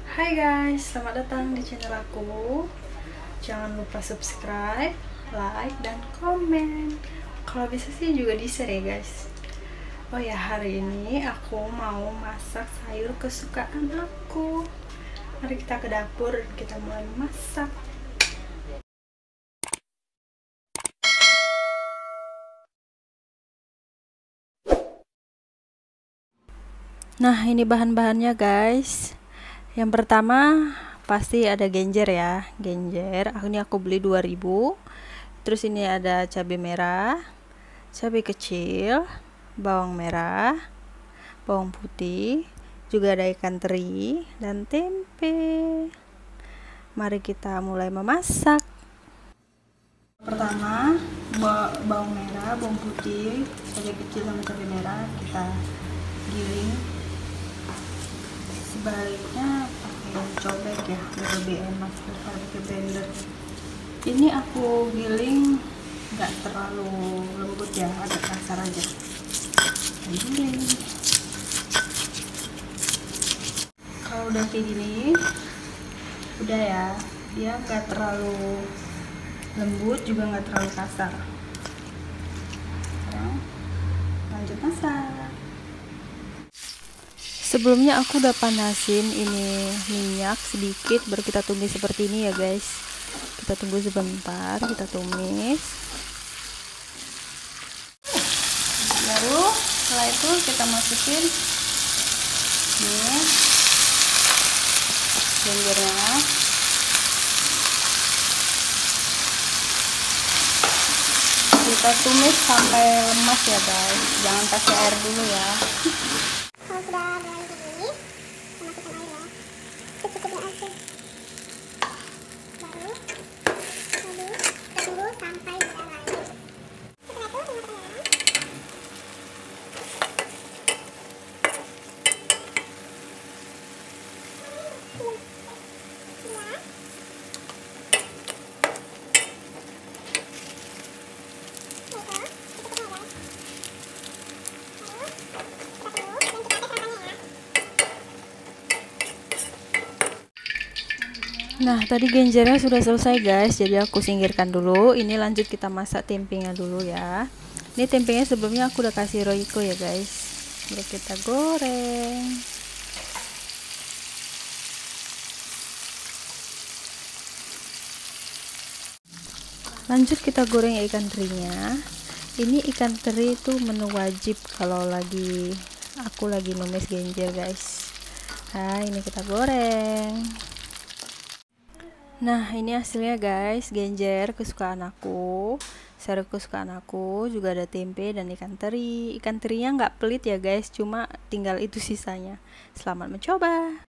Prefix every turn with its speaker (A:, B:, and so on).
A: Hai guys, selamat datang di channel aku. Jangan lupa subscribe, like, dan komen. Kalau bisa sih juga di-share ya guys. Oh ya, hari ini aku mau masak sayur kesukaan aku. Mari kita ke dapur dan kita mulai masak. Nah, ini bahan-bahannya guys. Yang pertama pasti ada genjer ya, genjer. Ini aku beli 2000. Terus ini ada cabai merah, cabai kecil, bawang merah, bawang putih, juga ada ikan teri dan tempe. Mari kita mulai memasak. Pertama, bawang merah, bawang putih, cabai kecil sama cabai merah kita giling. Sebaliknya pakai cobek ya, biar lebih enak daripada pakai blender. Ini aku giling nggak terlalu lembut ya, agak kasar aja. Giling. Kalau udah kayak gini, udah ya, dia nggak terlalu lembut juga nggak terlalu kasar. Sekarang lanjut masak. Sebelumnya aku udah panasin ini minyak sedikit, baru kita tumis seperti ini ya guys. Kita tunggu sebentar, kita tumis. Baru setelah itu kita masukin ini genjernya. Kita tumis sampai lemas ya guys, jangan kasih air dulu ya.
B: Kalau sudah mulai begini, masukkan air ya, secukupnya aja. Baru kita tunggu sampai mendidih. Setelah itu dimasukkan garam.
A: Nah, tadi genjernya sudah selesai guys, jadi aku singkirkan dulu. Ini lanjut kita masak tempenya dulu ya. Ini tempenya sebelumnya aku udah kasih royco ya guys. Baru kita goreng. Lanjut kita goreng ikan terinya. Ini ikan teri itu menu wajib kalau aku lagi numis genjer guys. Nah, ini kita goreng. Nah, ini hasilnya guys, genjer kesukaan aku, sayur kesukaan aku, juga ada tempe dan ikan teri. Ikan terinya nggak pelit ya guys, cuma tinggal itu sisanya. Selamat mencoba.